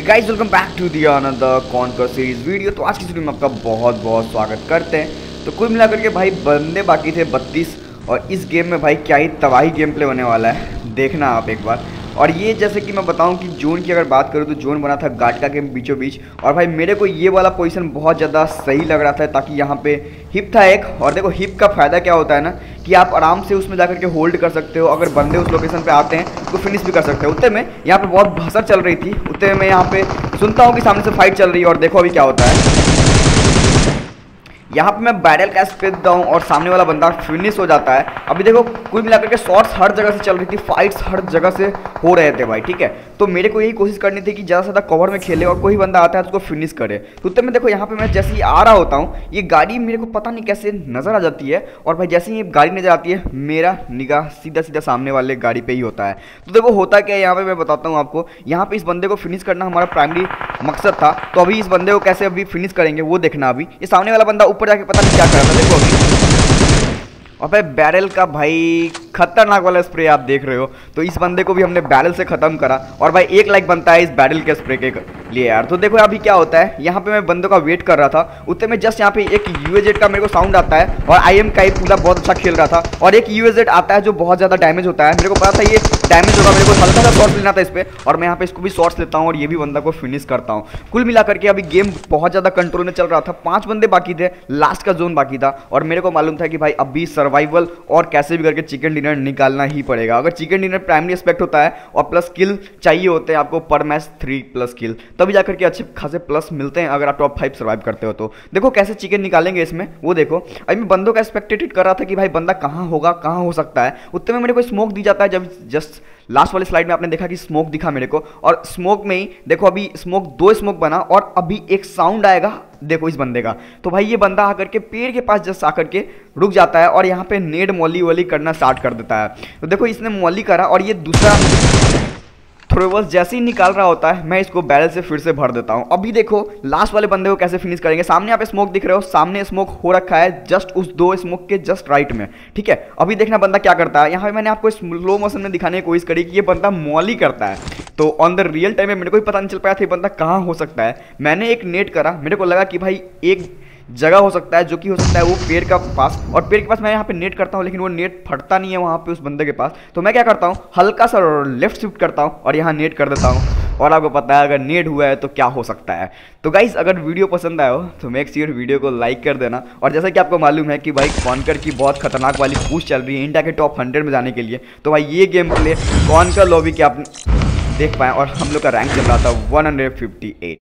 Guys welcome back to the another conquer series video. तो आज की वीडियो में आपका बहुत बहुत स्वागत करते हैं। तो कुल मिलाकर के भाई बंदे बाकी थे 32 और इस गेम में भाई क्या ही तबाही गेम प्ले होने वाला है, देखना आप एक बार। और ये जैसे कि मैं बताऊं कि जोन की अगर बात करूं तो जोन बना था गाटका के बीचों बीच, और भाई मेरे को ये वाला पोजीशन बहुत ज़्यादा सही लग रहा था ताकि यहाँ पे हिप था एक। और देखो हिप का फ़ायदा क्या होता है ना कि आप आराम से उसमें जाकर के होल्ड कर सकते हो, अगर बंदे उस लोकेशन पे आते हैं तो फिनिश भी कर सकते हो। उतने में यहाँ पे बहुत भसड़ चल रही थी, उतने में यहाँ पे सुनता हूँ कि सामने से फाइट चल रही है और देखो अभी क्या होता है। यहाँ पे मैं बैरल कैश फेंकता हूँ और सामने वाला बंदा फिनिश हो जाता है। अभी देखो कुल मिलाकर के शॉट्स हर जगह से चल रही थी, फाइट्स हर जगह से हो रहे थे भाई, ठीक है। तो मेरे को यही कोशिश करनी थी कि ज़्यादा से ज़्यादा कवर में खेले और कोई बंदा आता है तो उसको फिनिश करे। तो उतने में देखो यहाँ पे मैं जैसे ही आ रहा होता हूँ ये गाड़ी मेरे को पता नहीं कैसे नज़र आ जाती है, और भाई जैसे ही ये गाड़ी नज़र आती है मेरा निगाह सीधा सीधा सामने वाले गाड़ी पे ही होता है। तो देखो होता क्या है यहाँ पे मैं बताता हूँ आपको। यहाँ पे इस बंदे को फिनिश करना हमारा प्राइमरी मकसद था, तो अभी इस बंदे को कैसे अभी फिनिश करेंगे वो देखना। अभी ये सामने वाला बंदा ऊपर जाके पता नहीं क्या कर रहा था, देखो अभी। और भाई बैरल का भाई खतरनाक वाला स्प्रे आप देख रहे हो, तो इस बंदे को भी हमने बैरल से ख़त्म करा। और भाई 1 लाइक बनता है इस बैरल के स्प्रे के लिए यार। तो देखो अभी क्या होता है, यहाँ पे मैं बंदों का वेट कर रहा था, उतने में जस्ट यहाँ पे एक यूएजेड का मेरे को साउंड आता है और IM का ही पूरा बहुत अच्छा खेल रहा था, और एक यूएजेड आता है जो बहुत ज़्यादा डैमेज होता है। मेरे को पता था ये डैमेज होगा, मेरे को हल्का सा शॉट्स लेना था इस पर, और मैं यहाँ पे इसको भी शॉट्स लेता हूँ और ये भी बंदा को फिनिश करता हूँ। कुल मिलाकर के अभी गेम बहुत ज़्यादा कंट्रोल में चल रहा था। 5 बंदे बाकी थे, लास्ट का जोन बाकी था, और मेरे को मालूम था कि भाई अभी सर्वाइवल और कैसे भी करके चिकन डिनर निकालना ही पड़ेगा। अगर चिकन डिनर प्राइमरी एस्पेक्ट होता है और प्लस किल चाहिए होते हैं आपको पर मैच 3+ किल, तभी जाकर के अच्छे खासे प्लस मिलते हैं अगर आप टॉप 5 सर्वाइव करते हो। तो देखो कैसे चिकन निकालेंगे इसमें वो देखो। अभी मैं बंदों का एक्सपेक्टेड कर रहा था कि भाई बंदा कहाँ होगा, कहाँ हो सकता है। उतने में मेरे को स्मोक दी जाता है, जब जस्ट लास्ट वाली स्लाइड में आपने देखा कि स्मोक दिखा मेरे को, और स्मोक में ही देखो अभी स्मोक 2 स्मोक बना और अभी एक साउंड आएगा देखो इस बंदे का। तो भाई ये बंदा आकर के पेड़ के पास जस्ट आकर के रुक जाता है और यहाँ पे नेड मॉली वॉली करना स्टार्ट कर देता है। तो देखो इसने मॉली करा और ये दूसरा थ्रोवर्स जैसे ही निकाल रहा होता है मैं इसको बैरल से फिर से भर देता हूँ। अभी देखो लास्ट वाले बंदे को कैसे फिनिश करेंगे। सामने यहाँ पे स्मोक दिख रहे हो, सामने स्मोक हो रखा है जस्ट उस 2 स्मोक के जस्ट राइट में, ठीक है। अभी देखना बंदा क्या करता है। यहाँ पे मैंने आपको स्लो मोशन में दिखाने की कोशिश करी कि ये बंदा मॉली करता है, तो ऑन द रियल टाइम में मेरे को भी पता नहीं चल पाया था ये बंदा कहाँ हो सकता है। मैंने एक नेट करा, मेरे को लगा कि भाई एक जगह हो सकता है, जो कि हो सकता है वो पेड़ का पास, और पेड़ के पास मैं यहाँ पे नेट करता हूँ लेकिन वो नेट फटता नहीं है वहाँ पे उस बंदे के पास। तो मैं क्या करता हूँ, हल्का सा लेफ्ट शिफ्ट करता हूँ और यहाँ नेट कर देता हूँ, और आपको पता है अगर नेट हुआ है तो क्या हो सकता है। तो गाइस अगर वीडियो पसंद आया हो तो मेक श्योर वीडियो को लाइक कर देना। और जैसा कि आपको मालूम है कि भाई कॉन्कर की बहुत खतरनाक वाली पुश चल रही है इंडिया के टॉप 100 में जाने के लिए, तो भाई ये गेम प्ले कॉन्कर लॉबी के आप देख पाएँ, और हम लोग का रैंक चल रहा था 158।